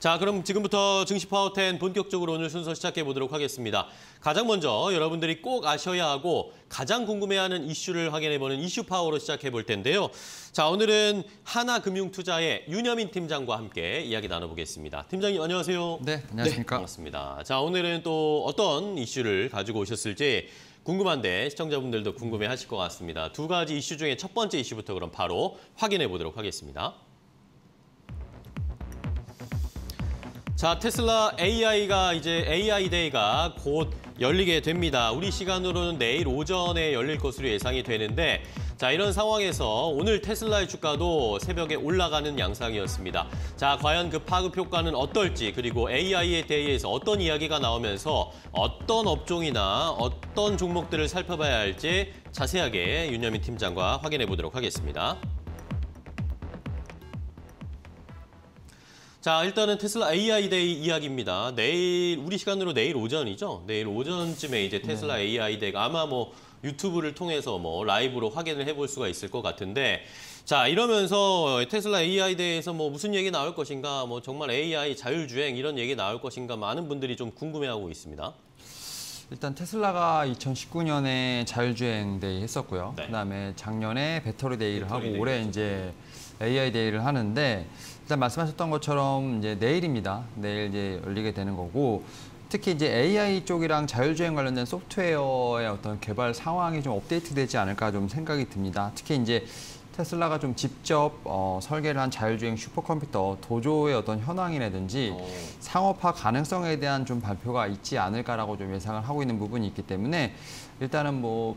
자, 그럼 지금부터 증시 파워10 본격적으로 오늘 순서 시작해 보도록 하겠습니다. 가장 먼저 여러분들이 꼭 아셔야 하고 가장 궁금해하는 이슈를 확인해보는 이슈 파워로 시작해 볼 텐데요. 자, 오늘은 하나금융투자의 윤여민 팀장과 함께 이야기 나눠보겠습니다. 팀장님 안녕하세요. 네, 안녕하십니까. 네, 반갑습니다. 자, 오늘은 또 어떤 이슈를 가지고 오셨을지 궁금한데 시청자분들도 궁금해하실 것 같습니다. 두 가지 이슈 중에 첫 번째 이슈부터 그럼 바로 확인해 보도록 하겠습니다. 자, 테슬라 AI가 이제 AI 데이가 곧 열리게 됩니다. 우리 시간으로는 내일 오전에 열릴 것으로 예상이 되는데 자, 이런 상황에서 오늘 테슬라의 주가도 새벽에 올라가는 양상이었습니다. 자, 과연 그 파급 효과는 어떨지 그리고 AI에 대해서 어떤 이야기가 나오면서 어떤 업종이나 어떤 종목들을 살펴봐야 할지 자세하게 윤여민 팀장과 확인해 보도록 하겠습니다. 자, 일단은 테슬라 AI 데이 이야기입니다. 내일, 우리 시간으로 내일 오전이죠? 내일 오전쯤에 이제 테슬라 AI 데이가 아마 뭐 유튜브를 통해서 뭐 라이브로 확인을 해볼 수가 있을 것 같은데 자, 이러면서 테슬라 AI 데이에서 뭐 무슨 얘기 나올 것인가, 뭐 정말 AI 자율주행 이런 얘기 나올 것인가 많은 분들이 좀 궁금해하고 있습니다. 일단 테슬라가 2019년에 자율주행 데이 했었고요. 네. 그다음에 작년에 배터리 데이를 하고 데이 올해 이제 AI 데이를 하는데 일단 말씀하셨던 것처럼 이제 내일입니다. 내일 이제 열리게 되는 거고 특히 이제 AI 쪽이랑 자율주행 관련된 소프트웨어의 어떤 개발 상황이 좀 업데이트되지 않을까 좀 생각이 듭니다. 특히 이제 테슬라가 좀 직접 설계를 한 자율주행 슈퍼컴퓨터 도조의 어떤 현황이라든지 상업화 가능성에 대한 좀 발표가 있지 않을까라고 좀 예상을 하고 있는 부분이 있기 때문에 일단은 뭐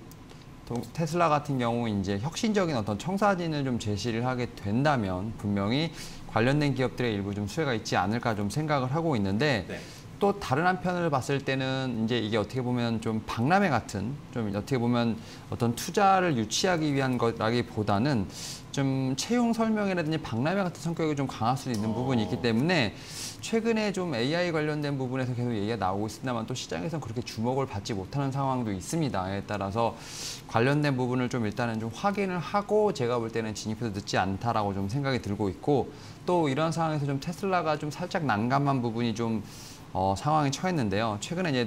테슬라 같은 경우 이제 혁신적인 어떤 청사진을 좀 제시를 하게 된다면 분명히 관련된 기업들의 일부 좀 수혜가 있지 않을까 좀 생각을 하고 있는데 네. 또 다른 한편을 봤을 때는 이제 이게 어떻게 보면 좀 박람회 같은 좀 어떻게 보면 어떤 투자를 유치하기 위한 것라기보다는 좀 채용 설명이라든지 박람회 같은 성격이 좀 강할 수 있는 부분이 있기 때문에 최근에 좀 AI 관련된 부분에서 계속 얘기가 나오고 있습니다만 또 시장에서는 그렇게 주목을 받지 못하는 상황도 있습니다. 에 따라서 관련된 부분을 좀 일단은 좀 확인을 하고 제가 볼 때는 진입해도 늦지 않다라고 좀 생각이 들고 있고 또 이런 상황에서 좀 테슬라가 좀 살짝 난감한 부분이 좀 상황에 처했는데요. 최근에 이제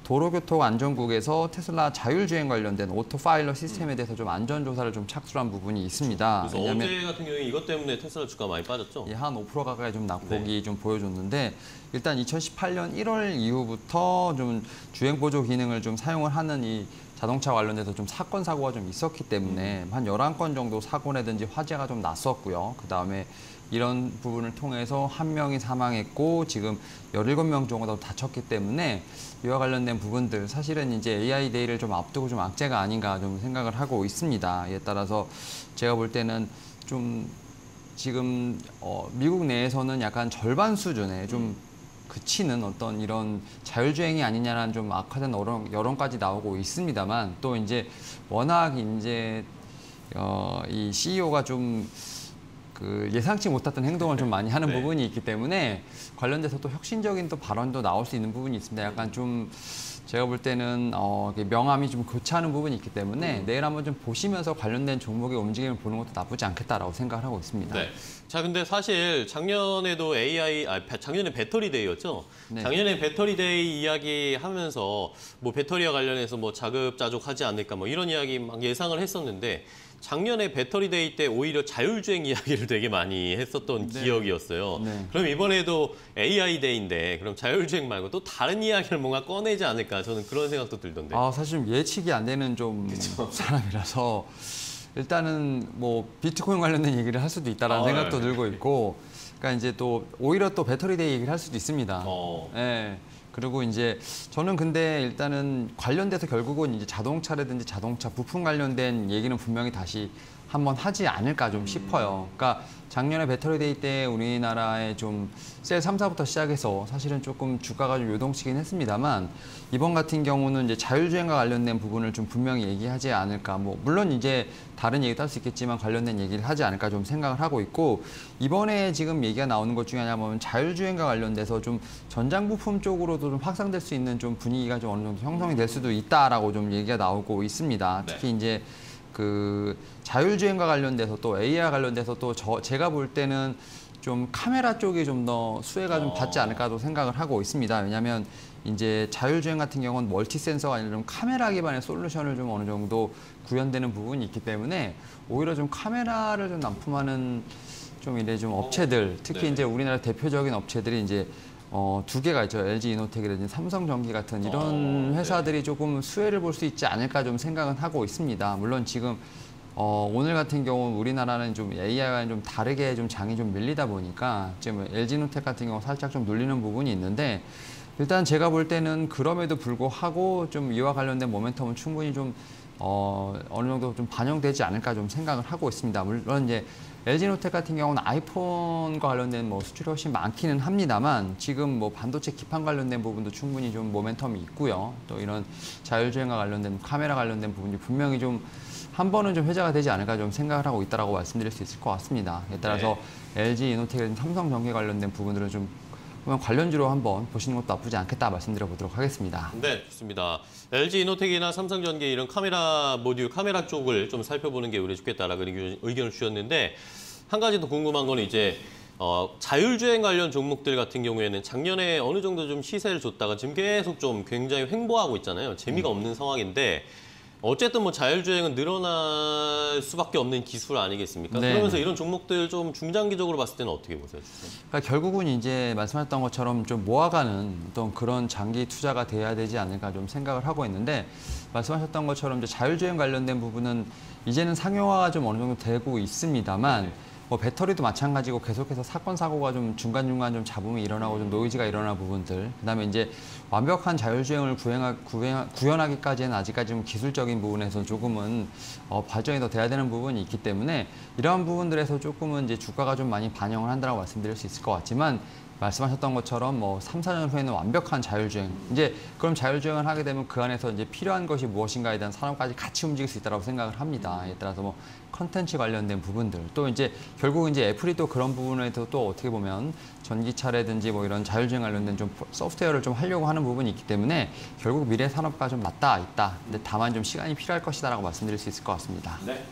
도로교통안전국에서 테슬라 자율주행 관련된 오토파일럿 시스템에 대해서 좀 안전조사를 좀 착수한 부분이 있습니다. 그래서 어제 같은 경우에 이것 때문에 테슬라 주가 많이 빠졌죠? 예, 한 5% 가까이 좀 낙폭이 좀 보여줬는데 일단 2018년 1월 이후부터 좀 주행보조 기능을 좀 사용을 하는 이 자동차 관련돼서 좀 사건, 사고가 좀 있었기 때문에 한 11건 정도 사고라든지 화재가 좀 났었고요. 그다음에 이런 부분을 통해서 한 명이 사망했고 지금 17명 정도 다쳤기 때문에 이와 관련된 부분들 사실은 이제 AI 데이를 좀 앞두고 좀 악재가 아닌가 좀 생각을 하고 있습니다. 이에 따라서 제가 볼 때는 좀 지금 미국 내에서는 약간 절반 수준의 좀 그치는 어떤 이런 자율주행이 아니냐라는 좀 악화된 여론까지 나오고 있습니다만 또 이제 워낙 이제 이 CEO가 좀 예상치 못했던 행동을 좀 많이 하는 부분이 있기 때문에 관련돼서 또 혁신적인 또 발언도 나올 수 있는 부분이 있습니다. 약간 좀 제가 볼 때는 명암이 좀 교차하는 부분이 있기 때문에 내일 한번 좀 보시면서 관련된 종목의 움직임을 보는 것도 나쁘지 않겠다라고 생각을 하고 있습니다. 네. 자, 근데 사실 작년에도 작년에 배터리 데이였죠? 네. 작년에 배터리 데이 이야기하면서 뭐 배터리와 관련해서 뭐 자급자족하지 않을까 뭐 이런 이야기 막 예상을 했었는데 작년에 배터리 데이 때 오히려 자율주행 이야기를 되게 많이 했었던 기억이었어요. 네. 그럼 이번에도 AI 데이인데 그럼 자율주행 말고 또 다른 이야기를 뭔가 꺼내지 않을까 저는 그런 생각도 들던데. 사실 좀 예측이 안 되는 좀 사람이라서 일단은 뭐 비트코인 관련된 얘기를 할 수도 있다라는 생각도 들고 있고 그러니까 이제 또 오히려 또 배터리 데이 얘기를 할 수도 있습니다. 네. 그리고 이제 저는 근데 일단은 관련돼서 결국은 이제 자동차라든지 자동차 부품 관련된 얘기는 분명히 다시 한번 하지 않을까 좀 싶어요. 그러니까 작년에 배터리 데이 때 우리나라에 좀 셀 3사부터 시작해서 사실은 조금 주가가 좀 요동치긴 했습니다만 이번 같은 경우는 이제 자율주행과 관련된 부분을 좀 분명히 얘기하지 않을까. 뭐 물론 이제 다른 얘기도 할 수 있겠지만 관련된 얘기를 하지 않을까 좀 생각을 하고 있고 이번에 지금 얘기가 나오는 것 중에 하나는 자율주행과 관련돼서 좀 전장 부품 쪽으로도 좀 확산될 수 있는 좀 분위기가 좀 어느 정도 형성이 될 수도 있다라고 좀 얘기가 나오고 있습니다. 특히 이제 자율주행과 관련돼서 또 AI와 관련돼서 또 제가 볼 때는 좀 카메라 쪽이 좀 더 수혜가 좀 받지 않을까도 생각을 하고 있습니다. 왜냐하면 이제 자율주행 같은 경우는 멀티 센서가 아니라 좀 카메라 기반의 솔루션을 좀 어느 정도 구현되는 부분이 있기 때문에 오히려 좀 카메라를 좀 납품하는 좀 이래 좀 업체들, 특히 네. 이제 우리나라 대표적인 업체들이 이제 두 개가 있죠. LG 이노텍이라든지 삼성전기 같은 이런 회사들이 조금 수혜를 볼 수 있지 않을까 좀 생각은 하고 있습니다. 물론 지금 오늘 같은 경우 우리나라는 좀 AI와는 좀 다르게 좀 장이 좀 밀리다 보니까 지금 LG노텍 같은 경우 살짝 좀 눌리는 부분이 있는데 일단 제가 볼 때는 그럼에도 불구하고 좀 이와 관련된 모멘텀은 충분히 좀 어느 정도 좀 반영되지 않을까 좀 생각을 하고 있습니다. 물론 이제 LG노텍 같은 경우는 아이폰과 관련된 뭐 수출이 훨씬 많기는 합니다만 지금 뭐 반도체 기판 관련된 부분도 충분히 좀 모멘텀이 있고요. 또 이런 자율주행과 관련된 카메라 관련된 부분이 분명히 좀 한 번은 좀 회자가 되지 않을까 좀 생각을 하고 있다라고 말씀드릴 수 있을 것 같습니다. 에 따라서 LG 이노텍이라든지 삼성전기 관련된 부분들은 좀 관련주로 한번 보시는 것도 나쁘지 않겠다 말씀드려 보도록 하겠습니다. 네, 좋습니다. LG 이노텍이나 삼성전기 이런 카메라 모듈, 카메라 쪽을 좀 살펴보는 게 우리 좋겠다라는 의견을 주셨는데 한 가지 더 궁금한 거는 이제 자율주행 관련 종목들 같은 경우에는 작년에 어느 정도 좀 시세를 줬다가 지금 계속 좀 굉장히 횡보하고 있잖아요. 재미가 없는 상황인데 어쨌든 뭐 자율주행은 늘어날 수밖에 없는 기술 아니겠습니까? 네. 그러면서 이런 종목들 좀 중장기적으로 봤을 때는 어떻게 보세요? 그러니까 결국은 이제 말씀하셨던 것처럼 좀 모아가는 어떤 그런 장기 투자가 돼야 되지 않을까 좀 생각을 하고 있는데 말씀하셨던 것처럼 이제 자율주행 관련된 부분은 이제는 상용화가 좀 어느 정도 되고 있습니다만 뭐 배터리도 마찬가지고 계속해서 사건 사고가 좀 중간중간 좀 잡음이 일어나고 좀 노이즈가 일어나는 부분들 그다음에 이제 완벽한 자율주행을 구현하기까지는 아직까지 좀 기술적인 부분에서 조금은 발전이 더 돼야 되는 부분이 있기 때문에 이러한 부분들에서 조금은 이제 주가가 좀 많이 반영을 한다고 말씀드릴 수 있을 것 같지만 말씀하셨던 것처럼 뭐 3, 4년 후에는 완벽한 자율주행. 이제 그럼 자율주행을 하게 되면 그 안에서 이제 필요한 것이 무엇인가에 대한 산업까지 같이 움직일 수 있다고 생각을 합니다. 에 따라서 뭐 컨텐츠 관련된 부분들 또 이제 결국 이제 애플이 또 그런 부분에서 또 어떻게 보면 전기차라든지 뭐 이런 자율주행 관련된 좀 소프트웨어를 좀 하려고 하는 부분이 있기 때문에 결국 미래 산업과 좀 맞닿아 있다. 근데 다만 좀 시간이 필요할 것이다라고 말씀드릴 수 있을 것 같습니다. 네.